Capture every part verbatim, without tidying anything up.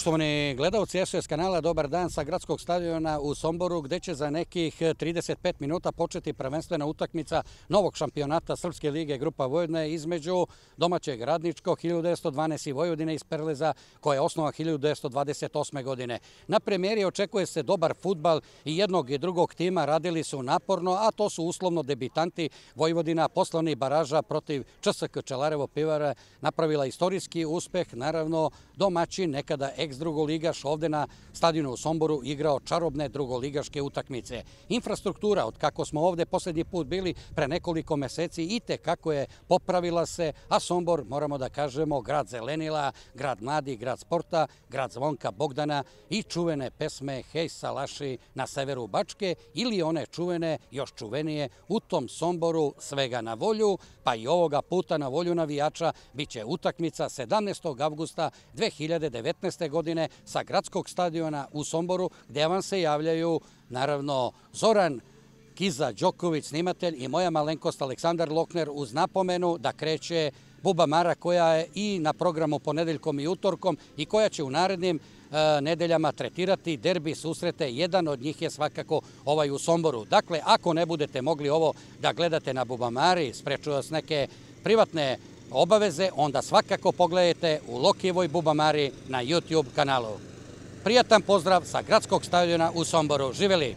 Poštovani gledalci S O S kanala, dobar dan sa gradskog stadiona u Somboru, gde će za nekih trideset pet minuta početi prvenstvena utakmica novog šampionata Srpske lige Grupa Vojvodine između domaćeg Radničkog hiljadu devetsto dvanaest i Vojvodine iz Perleza, koja je osnovan hiljadu devetsto dvadeset osme. godine. Na premijeri očekuje se dobar fudbal i jednog i drugog tima radili su naporno, a to su uslovno debitanti Vojvodina, poslovni baraža protiv Č S K Čelarevo Pivara, napravila istorijski uspeh, naravno domaćin, nekada ex-drugoligaš, ovde na stadionu u Somboru igrao čarobne drugoligaške utakmice. Infrastruktura, od kako smo ovde poslednji put bili pre nekoliko meseci, i te kako je popravila se, a Sombor, moramo da kažemo, grad zelenila, grad mladi, grad sporta, grad Zvonka Bogdana i čuvene pesme Hej Salaši na severu Bačke, ili one čuvene, još čuvenije, u tom Somboru svega na volju, pa i ovoga puta na volju navijača biće utakmica sedamnaestog avgusta dve hiljade devetnaeste. godine sa gradskog stadiona u Somboru, gde vam se javljaju, naravno, Zoran Kiza Đoković, snimatelj, i moja malenkost Aleksandar Lokner, uz napomenu da kreće Buba Mara, koja je i na programu ponedeljkom i utorkom i koja će u narednim nedeljama tretirati derbi susrete. Jedan od njih je svakako ovaj u Somboru. Dakle, ako ne budete mogli ovo da gledate na Bubamari, sprečuju vas neke privatne obaveze, onda svakako pogledajte u Lokijevoj Bubamari na YouTube kanalu. Prijatan pozdrav sa gradskog stadiona u Somboru. Živeli!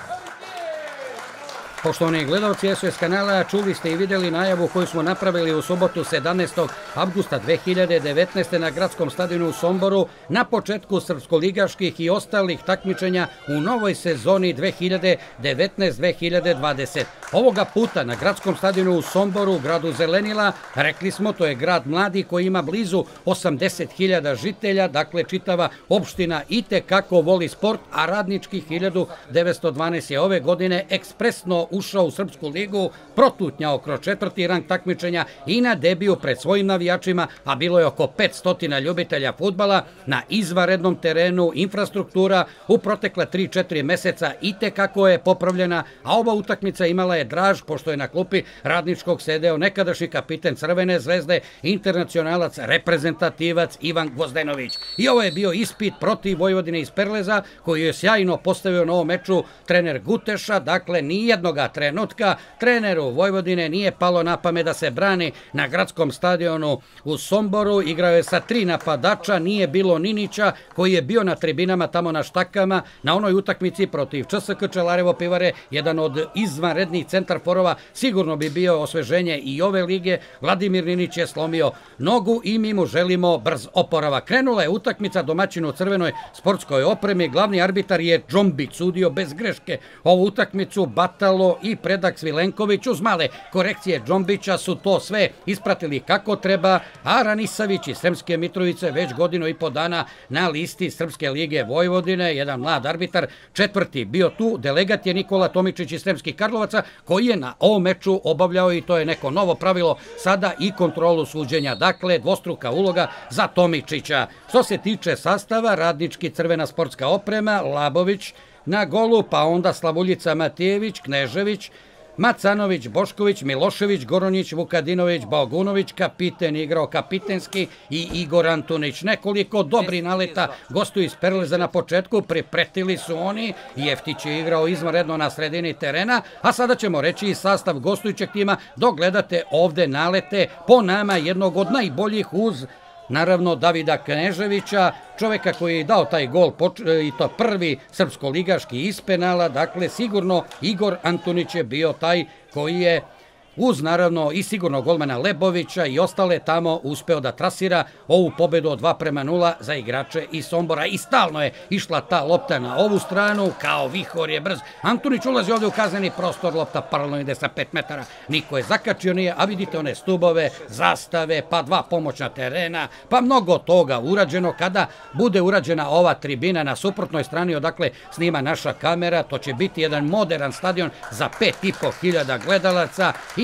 Poštovani gledalci S O S kanala, čuli ste i videli najavu koju smo napravili u subotu sedamnaestog avgusta dve hiljade devetnaeste. na gradskom stadionu u Somboru na početku srpskoligaških i ostalih takmičenja u novoj sezoni dve hiljade devetnaeste dve hiljade dvadesete. Ovoga puta na gradskom stadionu u Somboru, gradu zelenila, rekli smo, to je grad mladi koji ima blizu osamdeset hiljada žitelja, dakle čitava opština i te kako voli sport, a Radnički hiljadu devetsto dvanaest je ove godine ekspresno ušao u Srpsku ligu, protutnjao kroz četvrti rang takmičenja i na debiju pred svojim navijačima, a bilo je oko petsto ljubitelja fudbala, na izvanrednom terenu. Infrastruktura u protekla tri četiri meseca i te kako je popravljena, a ova utakmica imala je draž, pošto je na klupi Radničkog sedeo nekadašnji kapiten Crvene zvezde, internacionalac, reprezentativac Ivan Gvozdenović. I ovo je bio ispit protiv Vojvodine iz Perleza, koji je sjajno postavio na ovom meču trener Guteša. Dakle, nijednog trenutka treneru Vojvodine nije palo na pamet da se brani na gradskom stadionu u Somboru. Igrao je sa tri napadača, nije bilo Ninića, koji je bio na tribinama tamo na štakama na onoj utakmici protiv Č S K Čelarevo Pivare, jedan od izvanrednih centarforova, sigurno bi bio osveženje i ove lige. Vladimir Ninić je slomio nogu i mi mu želimo brz oporavak. Krenula je utakmica, domaćinu u crvenoj sportskoj opremi, glavni arbitar je Džombić, sudio bez greške ovu utakmicu. Batalo i Predak Svilenković uz male korekcije Džombića su to sve ispratili kako treba, a Ranisavić iz Sremske Mitrovice već godinu i po dana na listi Srpske lige Vojvodine, jedan mlad arbitar, četvrti bio tu. Delegat je Nikola Tomičić iz Sremskih Karlovaca, koji je na ovom meču obavljao, i to je neko novo pravilo sada, i kontrolu suđenja. Dakle, dvostruka uloga za Tomičića. Što se tiče sastava, Radnički, crvena sportska oprema, Labović na golu, pa onda Slavuljica, Matijević, Knežević, Macanović, Bošković, Milošević, Goronić, Vukadinović, Bogunović, kapiten igrao kapitenski, i Igor Antunić. Nekoliko dobri naleta gostuju iz Perleza na početku, pripretili su oni, Jeftić je igrao izvanredno na sredini terena, a sada ćemo reći i sastav gostujućeg tima, dok gledate ovde nalete, po nama jednog od najboljih, uz naravno Davida Kneževića, čoveka koji je dao taj gol, i to prvi srpskoligaški iz penala. Dakle, sigurno Igor Antunić je bio taj koji je, uz naravno i sigurno golmana Lebovića i ostale tamo, uspeo da trasira ovu pobedu od dva prema nula za igrače iz Sombora. I stalno je išla ta lopta na ovu stranu, kao vihor je brz. Antunić ulazi ovde u kazneni prostor, lopta paralelno ide sa pet metara, niko je zakačio nije, a vidite one stubove, zastave, pa dva pomoćna terena, pa mnogo toga urađeno. Kada bude urađena ova tribina na suprotnoj strani odakle snima naša kamera, to će biti jedan modern stadion za pet i po hiljada gledalaca, i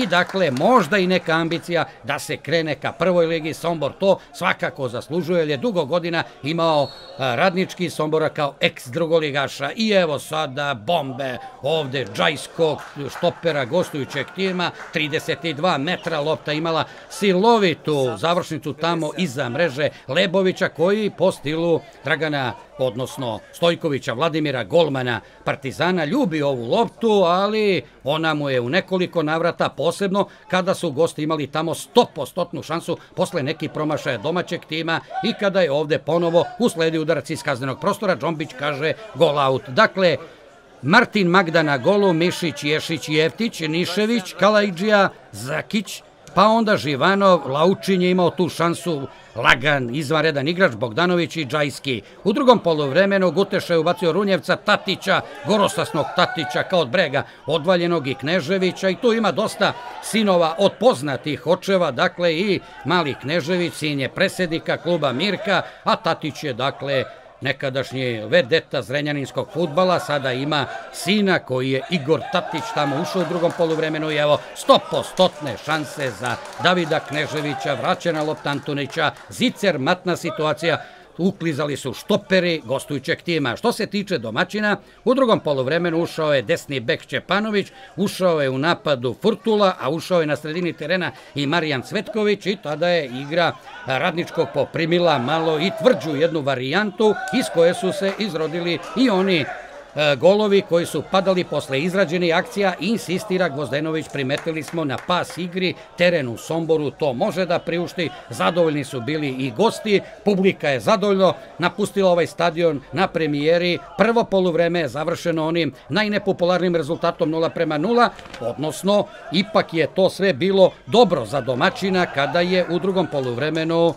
i dakle možda i neka ambicija da se krene ka prvoj ligi. Sombor to svakako zaslužuje jer je dugo godina imao Radnički Sombora kao ex drugoligaša i evo sada bombe ovde džajskog štopera gostujućeg tima, trideset dva metra lopta imala silovitu završnicu tamo iza mreže Lebovića koji po stilu Dragana, odnosno Stojkovića, Vladimira, golmana Partizana, ljubi ovu loptu, ali ona mu je u nekoliko navrata, posebno kada su gosti imali tamo sto posto šansu posle nekih promašaja domaćeg tima i kada je ovde ponovo usledi udarac iz kaznenog prostora, Džombić kaže gol out. Dakle, Martin Magda na golu, Mišić, Ješić, Jeftić, Nišević, Kalajđija, Zakić, pa onda Živanov, Laučin je imao tu šansu, lagan, izvanredan igrač, Bogdanović i Džajski. U drugom poluvremenu Guteša je ubacio Runjevca, Tatića, gorosasnog Tatića kao od brega odvaljenog i Kneževića i tu ima dosta sinova od poznatih očeva, dakle i mali Knežević, sin je predsjednika kluba Mirka, a Tatić je dakle nekadašnji vedeta zrenjaninskog fudbala, sada ima sina koji je Igor Tatić tamo ušao u drugom poluvremenu i evo sto posto šanse za Davida Kneževića, vraćena lopta Antunića, zicer, matna situacija, uklizali su štoperi gostujućeg tima. Što se tiče domaćina, u drugom poluvremenu ušao je desni bek Čepanović, ušao je u napadu Furtula, a ušao je na sredini terena i Marijan Cvetković i tada je igra Radničkog poprimila malo i tvrđu jednu varijantu iz koje su se izrodili i oni golovi koji su padali posle izrađenih akcija. Insistira Gvozdenović, primetili smo na pas igri, teren u Somboru to može da priušti, zadovoljni su bili i gosti, publika je zadovoljno napustila ovaj stadion na premijeri, prvo poluvreme je završeno onim najnepopularnim rezultatom nula prema nula, odnosno ipak je to sve bilo dobro za domaćina kada je u drugom poluvremenu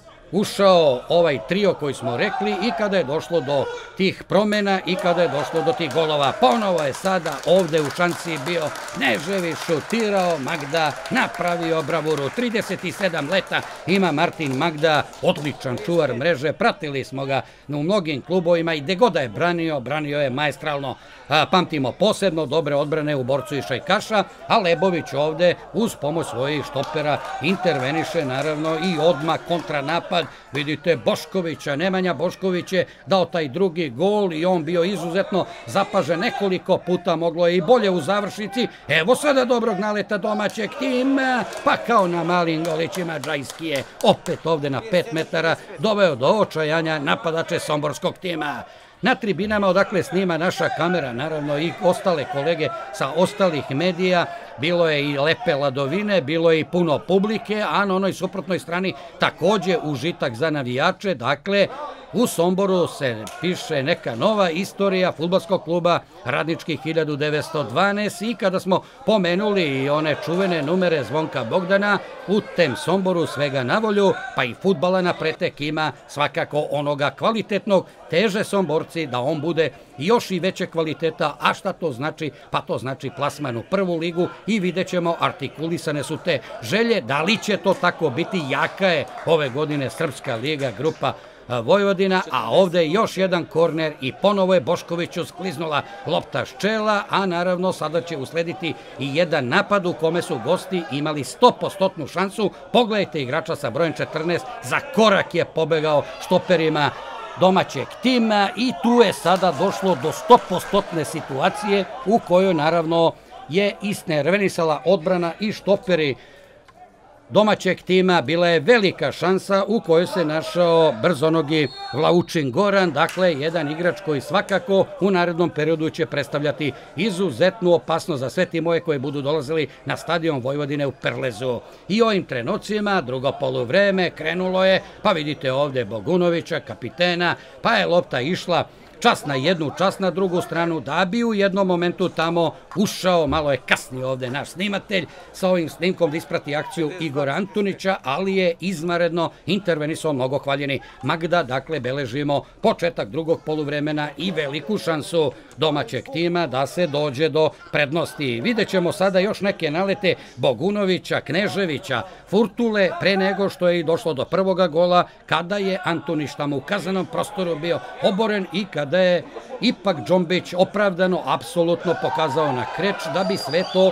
ušao ovaj trio koji smo rekli i kada je došlo do tih promjena i kada je došlo do tih golova. Ponovo je sada ovde u šansi bio Knežević, šutirao, Magda napravio bravuru. trideset sedam leta ima Martin Magda, odličan čuvar mreže, pratili smo ga u mnogim klubovima i gde god je branio, branio je maestralno. Pamtimo posebno dobre odbrane u Borcu i Šajkaša, a Lebović ovde uz pomoć svojih štopera interveniše naravno i odmah kontranapad. Vidite Boškovića, Nemanja Bošković je dao taj drugi gol i on bio izuzetno zapažen nekoliko puta, moglo je i bolje u završnici. Evo sada dobrog naleta domaćeg tima, pa kao na malim golićima Džajski je opet ovde na pet metara doveo do očajanja napadače somborskog tima. Na tribinama odakle snima naša kamera, naravno i ostale kolege sa ostalih medija, bilo je i lepe ladovine, bilo je i puno publike, a na onoj suprotnoj strani takođe užitak za navijače. Dakle, u Somboru se piše neka nova istorija fudbalskog kluba Radnički hiljadu devetsto dvanaest i kada smo pomenuli i one čuvene numere Zvonka Bogdana, u tem Somboru svega na volju, pa i fudbala na pretek ima svakako onoga kvalitetnog, teže Somborci da on bude još i veće kvaliteta, a šta to znači? Pa to znači plasman u prvu ligu i vidjet ćemo, artikulisane su te želje, da li će to tako biti. Jaka je ove godine Srpska liga, grupa Vojvodina, a ovde je još jedan korner i ponovo je Boškoviću skliznula lopta ščela, a naravno sada će uslediti i jedan napad u kome su gosti imali sto posto šansu. Pogledajte igrača sa brojem četrnaest, za korak je pobegao štoperima domaćeg tima i tu je sada došlo do sto posto situacije u kojoj naravno je isnervenisala odbrana i štoperi domaćeg tima. Bila je velika šansa u kojoj se našao brzonogi Vlaučin Goran, dakle jedan igrač koji svakako u narednom periodu će predstavljati izuzetnu opasnost za sve timove koje budu dolazili na stadion Vojvodine u Perlezu. I ovim trenucima, drugo poluvreme, krenulo je, pa vidite ovde Bogunovića, kapitena, pa je lopta išla čas na jednu, čas na drugu stranu, da bi u jednom momentu tamo ušao, malo je kasnije ovde naš snimatelj, sa ovim snimkom da isprati akciju Igora Antunića, ali je izvanredno intervenisao mnogo hvaljeni Magda. Dakle, beležimo početak drugog poluvremena i veliku šansu domaćeg tima da se dođe do prednosti. Vidjet ćemo sada još neke nalete Bogunovića, Kneževića, Furtule, pre nego što je došlo do prvoga gola, kada je Antunić tamo u kazanom prostoru bio oboren i kada da je ipak Džombić opravdano, apsolutno pokazao na kreč da bi sve to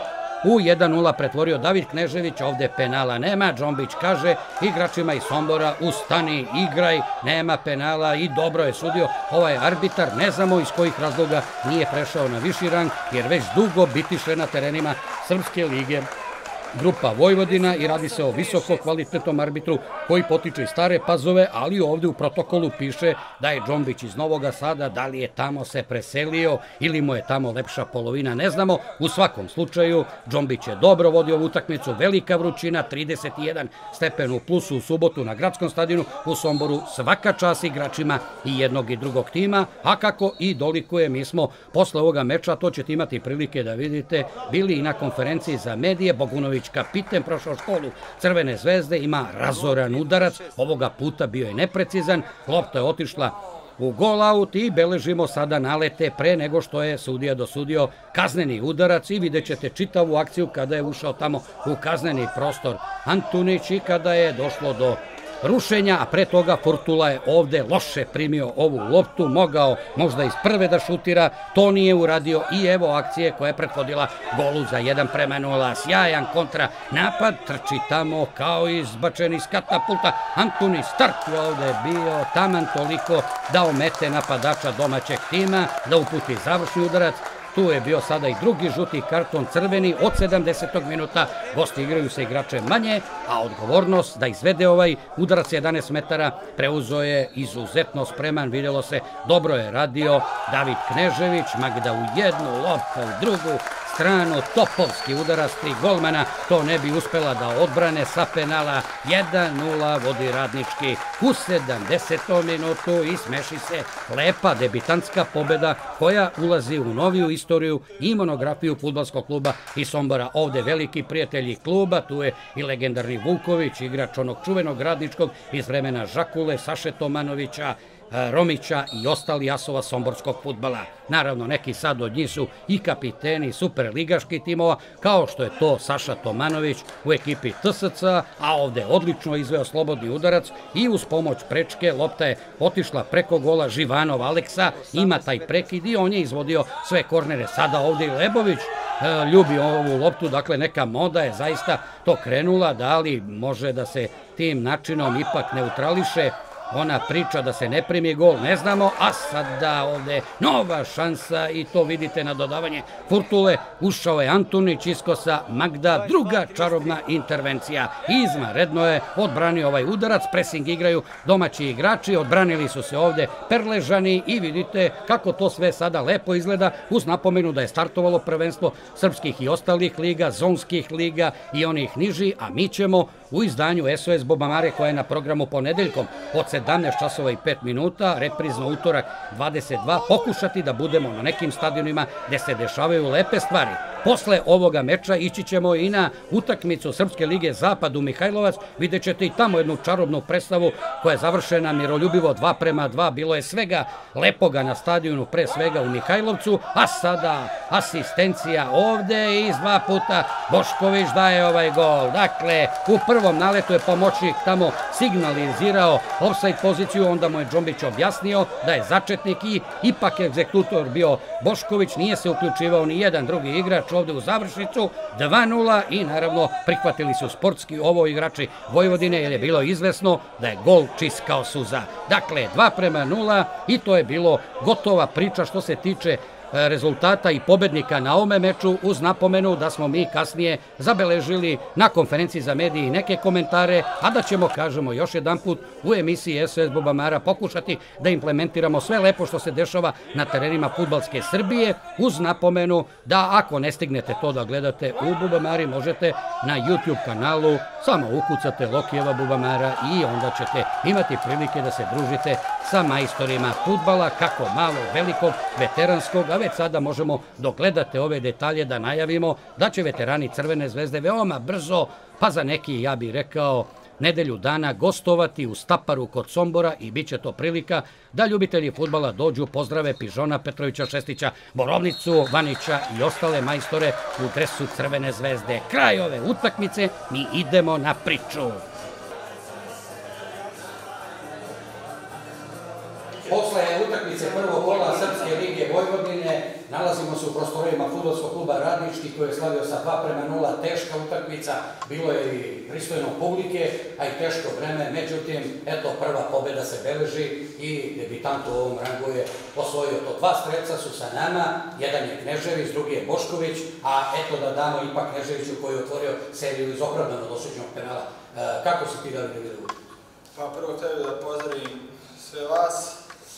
u jedan nula pretvorio David Knežević, ovde penala nema, Džombić kaže igračima iz Sombora ustani, igraj, nema penala i dobro je sudio ovaj arbitar, ne znamo iz kojih razloga nije prešao na viši rang, jer već dugo bitiše na terenima Srpske lige Grupa Vojvodina i radi se o visoko kvalitetnom arbitru koji potiče iz Stare Pazove, ali ovde u protokolu piše da je Džombić iz Novog Sada, da li je tamo se preselio ili mu je tamo lepša polovina, ne znamo. U svakom slučaju, Džombić je dobro vodio ovu utakmicu, velika vrućina, trideset jedan stepen u plusu u subotu na gradskom stadionu u Somboru, svaka čast igračima i jednog i drugog tima, a kako i dolikuje, mi smo posle ovoga meča, to ćete imati prilike da vidite, bili i na konferenciji za medije. Bogunović, kapiten, prošao školu Crvene zvezde, ima razoran udarac, ovoga puta bio je neprecizan, lopta je otišla u gol aut i beležimo sada nalete pre nego što je sudija dosudio kazneni udarac i vidjet ćete čitavu akciju kada je ušao tamo u kazneni prostor Antunić i kada je došlo do rušenja, a pre toga Furtula je ovde loše primio ovu loptu, mogao možda iz prve da šutira, to nije uradio i evo akcije koja je prethodila golu za jedan prema nula, sjajan kontra napad, trči tamo kao izbačen iz katapulta, Antuni start je ovde bio taman toliko da omete napadača domaćeg tima, da uputi završni udarac. Tu je bio sada i drugi žuti karton crveni od sedamdesetog minuta. Gosti igraju sa igračem manje, a odgovornost da izvede ovaj udarac jedanaest metara preuzo je izuzetno spreman. Vidjelo se, dobro je radio David Knežević, Magda u jednu, lopta u drugu stranu, topovski udarac tri golmana, to ne bi uspela da odbrane sa penala. jedan nula vodi Radnički u sedamdesetom minutu i smeši se lepa debitantska pobeda koja ulazi u noviju istoriju i monografiju fudbalskog kluba iz Sombora. Ovde veliki prijatelji kluba, tu je i legendarni Vuković, igrač onog čuvenog Radničkog iz vremena Žakule, Saše Tomanovića, Romića i ostali asova somborskog fudbala. Naravno, neki sad od njih su i kapiteni superligaških timova, kao što je to Saša Tomanović u ekipi T S C, a ovde odlično izveo slobodni udarac i uz pomoć prečke lopta je otišla preko gola. Živanov Aleksa ima taj prekid i on je izvodio sve kornere. Sada ovde i Lebović ljubi ovu loptu, dakle neka moda je zaista to krenula, da li može da se tim načinom ipak neutrališe ona priča da se ne primi gol, ne znamo, a sada ovde nova šansa i to vidite na dodavanje Furtule, ušao je Antunić, iskosa Magda, druga čarobna intervencija. Izvanredno je odbranio ovaj udarac, presing igraju domaći igrači, odbranili su se ovde Perležani i vidite kako to sve sada lepo izgleda, uz napomenu da je startovalo prvenstvo srpskih i ostalih liga, zonskih liga i onih niži, a mi ćemo u izdanju S O S Bubamare koja je na programu ponedeljkom od sedamnaest časova i pet minuta, reprizno utorak dvadeset dva, pokušati da budemo na nekim stadionima gde se dešavaju lepe stvari. Posle ovoga meča ići ćemo i na utakmicu Srpske lige Zapad u Mihajlovac, vidjet ćete i tamo jednu čarobnu predstavu koja je završena miroljubivo dva prema dva, bilo je svega lepoga na stadionu, pre svega u Mihajlovcu, a sada asistencija ovde iz dva puta Bošković daje ovaj gol. Dakle, u prvom naletu je pomoćnik tamo signalizirao ofsajd poziciju, onda mu je Džombić objasnio da je začetnik i ipak je egzekutor bio Bošković, nije se uključivao ni jedan drugi igrač ovde u završnicu, dva nula i naravno prihvatili su sportski ovo igrači Vojvodine jer je bilo izvesno da je gol čist kao suza. Dakle, dva prema nula i to je bilo gotova priča što se tiče rezultata i pobednika na ovome meču, uz napomenu da smo mi kasnije zabeležili na konferenciji za medije neke komentare, a da ćemo, kažemo još jedan put, u emisiji S O S Bubamara pokušati da implementiramo sve lepo što se dešava na terenima fudbalske Srbije, uz napomenu da ako ne stignete to da gledate u Bubamari, možete na YouTube kanalu samo ukucate Lokijeva Bubamara i onda ćete imati prilike da se družite sa majstorima fudbala, kako malog, velikog, veteranskog, a već sada možemo dok gledate ove detalje da najavimo da će veterani Crvene zvezde veoma brzo, pa za neki, ja bih rekao, nedelju dana gostovati u Staparu kod Sombora i bit će to prilika da ljubitelji fudbala dođu, pozdrave Pižona, Petrovića, Šestića, Borovnicu, Vanića i ostale majstore u dresu Crvene zvezde. Kraj ove utakmice, mi idemo na priču. Posle utakmice prvog kola Srpske lige Vojvodine. Nalazimo se u prostorima fudbalskog kluba Radnički koji je slavio sa dva prema nula, teška utakmica, bilo je i pristojno publike, a i teško vreme, međutim, eto, prva pobjeda se beleži i debitant u ovom rangu je osvojio to. Dva strelca su sa nama, jedan je Knežević, drugi je Bošković, a eto da damo ipak Kneževiću koji je otvorio seriju iz opravdanog dosuđenog penala. Kako si ti dali da vidio? Pa prvo tebi da pozdravim sve vas.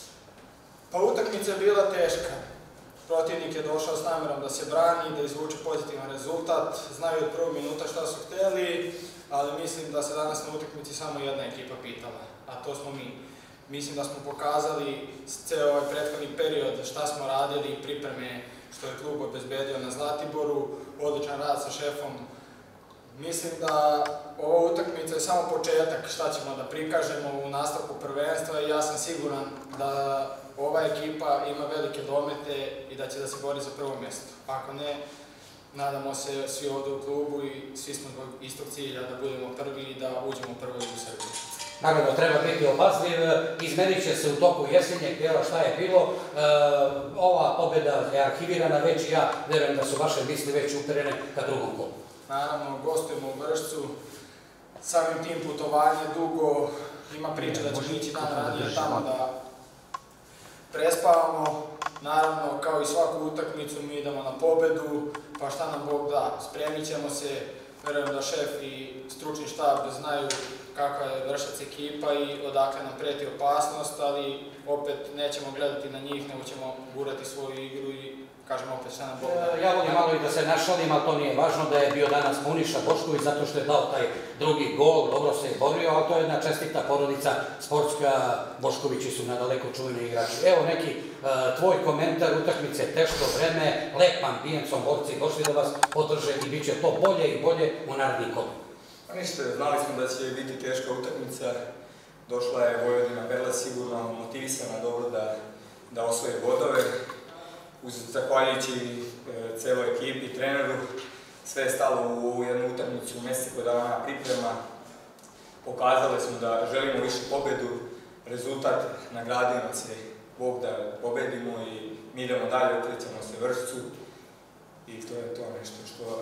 Pa utakmica je bila teška. Protivnik je došao s namjerom da se brani, da izvuče pozitivan rezultat. Znaju od prvog minuta šta su hteli, ali mislim da se danas na utakmici samo jedna ekipa pitala, a to smo mi. Mislim da smo pokazali ceo ovaj prethodni period šta smo radili, pripreme što je klub obezbedio na Zlatiboru, odličan rad sa šefom. Mislim da ova utakmica je samo početak šta ćemo da prikažemo u nastavku prvenstva i ja sam siguran da ova ekipa ima velike domete i da će da se bori za prvo mjesto. Ako ne, nadamo se svi ovdje u klubu i svi smo zbog istog cilja da budemo prvi i da uđemo prvo u Srbiji. Naravno, treba biti obazriv, izmenit će se u toku jesenjeg dijela šta je bilo. Ova pobjeda je arhivirana već i ja verujem da su vaše misli već uperene ka drugom klubu. Naravno, gostujemo u Vršcu, samim tim putovanje dugo, ima priča da ćemo ići dan ranije tamo da prespavamo. Naravno, kao i svaku utakmicu, mi idemo na pobedu, pa šta nam Bog da, spremit ćemo se, verujem da šef i stručni štab znaju kakva je Vršac ekipa i odakle nam preti opasnost, ali opet nećemo gledati na njih, nego ćemo gurati svoju igru i kažemo opet šta nam Bog da. Ja volim malo i da se našalim, ali to nije važno da je bio danas Muniša Bošković zato što je dao taj drugi gol, dobro se je borio, ali to je jedna čestita porodica sportska, Boškovići su nadaleko čuveni igrači. Evo neki tvoj komentar, utakmice, teško vreme, lep ambijent, Somborci došli da vas podrže i bit će to bolje i bolje u narednim kolima. Pa ništa, znali smo da će biti teška utakmica, došla je Vojvodina Perla sigurno motivisana dobro da osvoje bodove. Zahvaljujući celoj ekipi i treneru, sve je stalo u jednu utakmicu u mjeseci koja dana priprema. Pokazali smo da želimo više pobedu, rezultat nagradio nas je Bog da pobedimo i mi idemo dalje, okrećemo se Vršcu i to je to nešto što...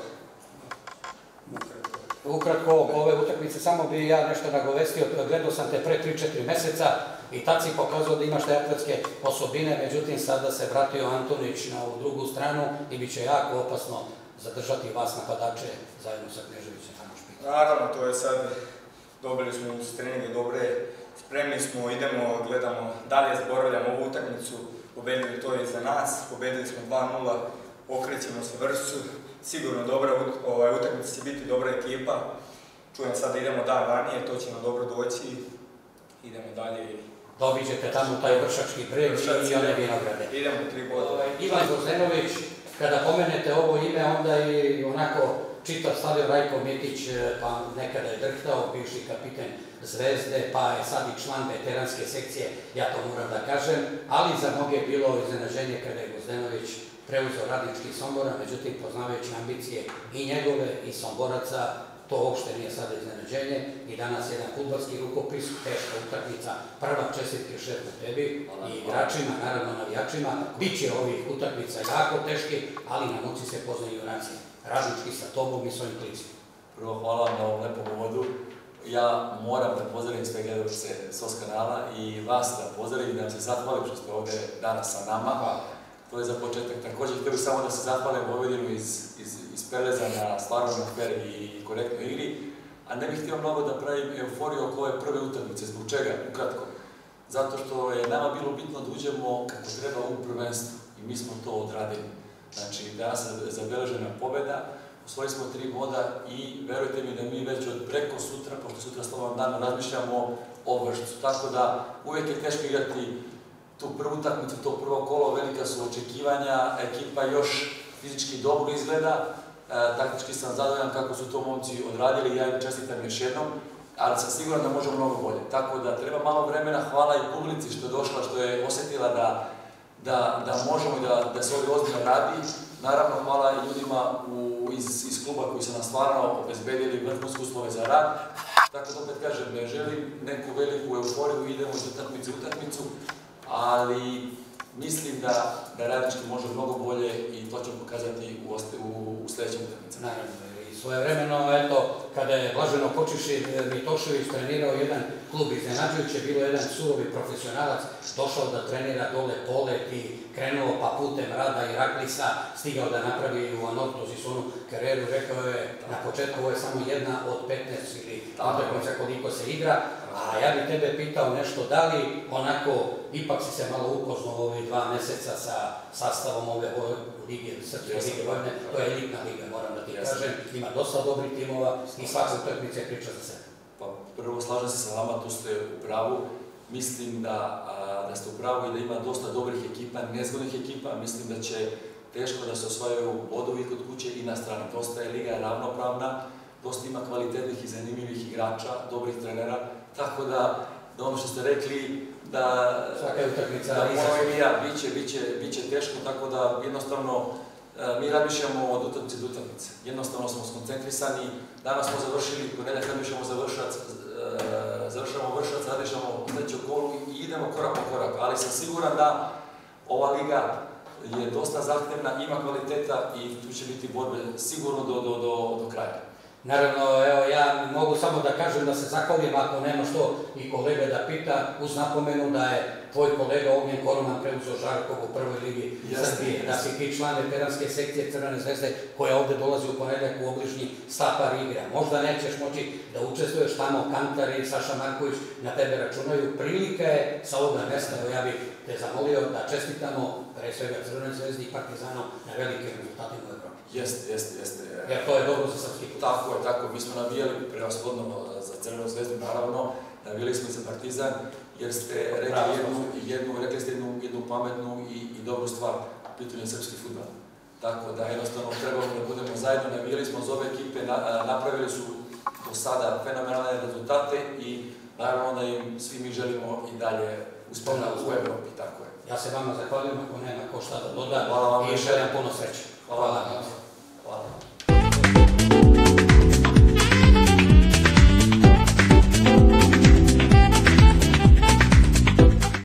Ukratko, ove utakmice, samo bi ja nešto nagovestio, gledao sam te pre tri četiri meseca i tad si pokazao da imaš te atletske osobine, međutim sada se vratio Antonić na ovu drugu stranu i bit će jako opasno zadržati vas napadače zajedno sa Kneževićem. Naravno, to je sad, dobili smo uz treninge dobre, spremni smo, idemo, gledamo, dalje zboravljamo ovu utakmicu, pobedili to i za nas, pobedili smo dva nula, okrećemo se Vršcu. Sigurno dobra utakmica će biti dobra ekipa. Čujem sad da idemo dan ranije, to će nam dobro doći. Idemo dalje. Dobit ćete tamo taj Vršački breg i one vinograde. Idemo tri boda. Ivan Gvozdenović, kada pomenete ovo ime, onda je onako čitav stavio Rajko Mitić, pa nekada je drhtao, bivši kapiten Zvezde, pa je sad i član veteranske sekcije, ja to moram da kažem, ali za mnoge je bilo iznenađenje kada je Gvozdenović preuzeo Radnički Sombora, međutim, poznavajući ambicije i njegove i Somboraca, to uopšte nije sada iznenađenje i danas jedan fudbalski rukopis, teška utakmica, prva čestitke šefu tebi i igračima, naravno navijačima, bit će ovih utakmica jako teški, ali na moći se poznaju junaci. Radnički sa tobom i svojim klicima. Prvo, hvala vam na ovom lepom uvodu. Ja moram da pozdravim sve gledalce S O S kanala i vas da pozdravim i da vam se zahvalim što ste ovde danas sa nama. Hvala. To je za početak. Također htio bih samo da se zahvalim Vojvodinu iz Peleza na stvarnom fer i korektnoj igri, a ne bih htio mnogo da pravim euforiju oko ove prve utakmice. Zbog čega? Ukratko. Zato što je nama bilo bitno da uđemo kako treba u prvenstvu i mi smo to odradili. Znači, danas je zabeležena pobeda, osvojili smo tri boda i verujte mi da mi već od preko sutra, pošto sutra slobodan dan, razmišljamo o Vršcu. Tako da uvijek je teško igrati tu prvu utakmicu, to prvo kolo, velika su očekivanja, ekipa još fizički dobro izgleda, taktički sam zadovoljan kako su to momci odradili, ja im čestitam još jednom, ali sam siguran da možemo mnogo bolje. Tako da treba malo vremena, hvala i publici što je došla, što je osjetila da možemo i da se ovdje ozbiljno radi. Naravno, hvala i ljudima iz kluba koji su nam stvarno obezbedili vrhunske uslove za rad. Tako da opet kažem, ne želim neku veliku euforiju, idemo iz utakmice u utakmicu, ali mislim da, da Radnički može mnogo bolje i to će pokazati u, u, u sljedećem utakmicama. Naravno, i svojevremeno, eto, kada je Blaženo Kočiši Mitošević trenirao jedan klub iznenađujuće, bilo jedan surovi profesionalac, došao da trenira dole Polet i krenuo pa putem rada i Raklisa, stigao da napravi u Anortozisonu karijeru, rekao je na početku ovo je samo jedna od petnaest ili utakmica koliko se igra, a ja bih tebe pitao nešto, da li onako, ipak si se malo upoznao ovih dva meseca sa sastavom ove lige, Srpske lige Vojvodine, to je elitna liga, moram da ti kažem, ima dosta dobrih timova i svaka utakmica je priča za sebe. Pa prvo slažem se sa vama, tu ste u pravu. Mislim da, a, da ste u pravu i da ima dosta dobrih ekipa, nezgodnih ekipa. Mislim da će teško da se osvajaju bodovi kod kuće i na strani. Dosta je liga ravnopravna, dosta ima kvalitetnih i zanimljivih igrača, dobrih trenera, tako da, da ono što ste rekli, da svaka je utakmica da moramo i ja, biće, biće, biće teško, tako da jednostavno mi razmišljamo od utakmice do utakmice. Jednostavno smo skoncentrisani, danas smo završili, ponedjeljak razmišljamo završac, završamo vršac, razmišljamo sledeću kolu i idemo korak po korak, ali sam siguran da ova liga je dosta zahtevna, ima kvaliteta i tu će biti borbe sigurno do, do, do, do kraja. Naravno, evo, ja mogu samo da kažem da se zahvalim, ako nema što i kolega da pita, uz napomenu da je tvoj kolega Ognjen Koroman preuzeo Žarkov u prvoj ligi Srbije, da si ti član veteranske sekcije Crvene zvezde koja ovde dolazi u ponedjeljak u obližnji Stapar igra. Možda nećeš moći da učestvuješ tamo, Kantar i Saša Marković na tebe računaju. Prilika je sa ovoga mesta, ja bih te zamolio da čestitamo pre svega Crvenoj zvezdi i Partizanu na velikim rezultatima u Evropi. Jeste, jeste, jeste. Jer to je dobro za srpski klub. Tako je, tako. Mi smo navijali prevashodno za Crvenu zvezdu, naravno. Navijali smo i za Partizan, jer ste rekli jednu, jednu, rekli ste jednu, jednu pametnu i, i dobru stvar, pitanje srpski fudbal. Tako da jednostavno trebamo da budemo zajedno, navijali smo za ove ekipe, na, napravili su do sada fenomenalne rezultate i naravno da im svi mi želimo i dalje uspeha u Evropi, tako je. Ja se vama zahvaljujem, ako nema ko šta da doda Hvala vam i želim puno sreće. Hvala vam.